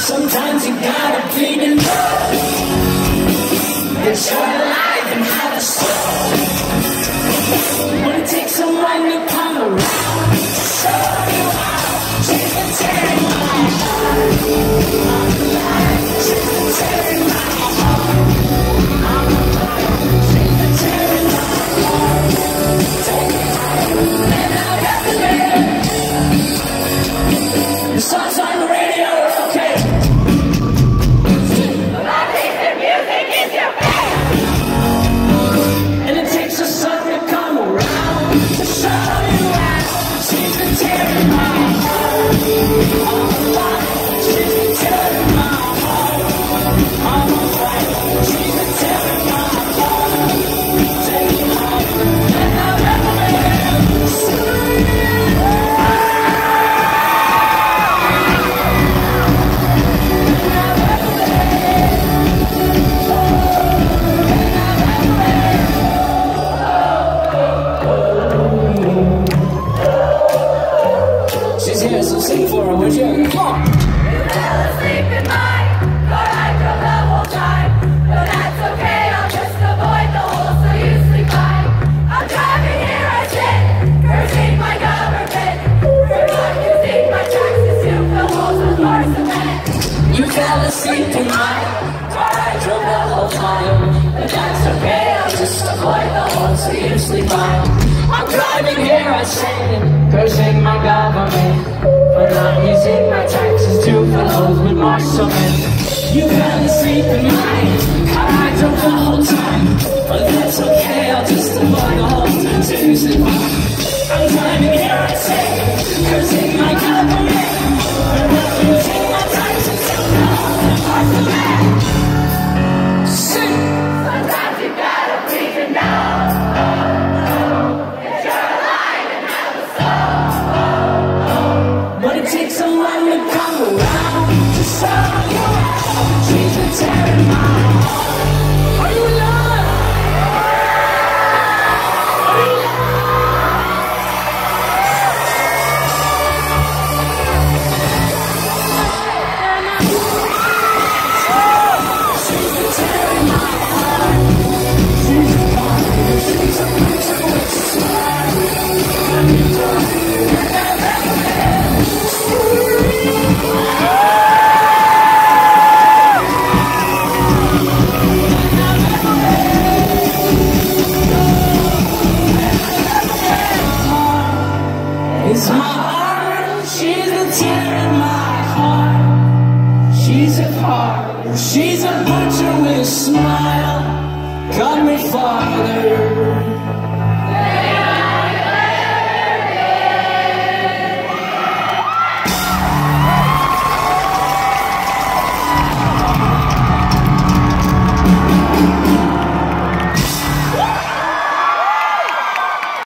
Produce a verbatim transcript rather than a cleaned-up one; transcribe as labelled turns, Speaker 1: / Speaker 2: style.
Speaker 1: Sometimes you gotta bleed in love. It's your life and how to stop. When it takes someone to come around to show you how. She's been tearing my heart. I'm alive. She's been tearing my heart. I'm alive. She's been tearing my heart. Take me home and I'll get the man. The songs on the radio are okay. But I think the music is your band. And it takes a sun to come around to show you how. She's been tearing my heart. I'm alive. She's been tearing my heart. I'm alive. She's been tearing my heart. Take me home and I'll never She's here, so sing for her, would you? Come on!
Speaker 2: You fell asleep in mine, thought I drove the whole time. But that's okay, I'll just avoid the hole so you sleep fine. I'm driving here, I sit, cursing my government. For not using my taxes to fill holes with Morrison.
Speaker 1: You fell asleep in mine, thought I drove the whole time. But that's okay, I'll just avoid the hole so you sleep fine. I'm driving here, I sit, cursing my government for not using my taxes to fill holes with Morrison. You fell asleep in mine, I drove the whole time. But that's okay, I'll just avoid the holes till you sleep fine. I'm driving here, I say, cursing my government for not using my taxes to fill holes with Morrison. Sing!
Speaker 2: Sometimes you gotta breathe it down.
Speaker 1: Takes someone to come around to show you how. She's been tearing my heart. Are you alive? Are you alive? She's been tearing my heart. She's a fire. She's a picture with a smile. And you don't It's my heart, she's been tearing my heart. She's a part, she's a butcher with a smile. Cut me farther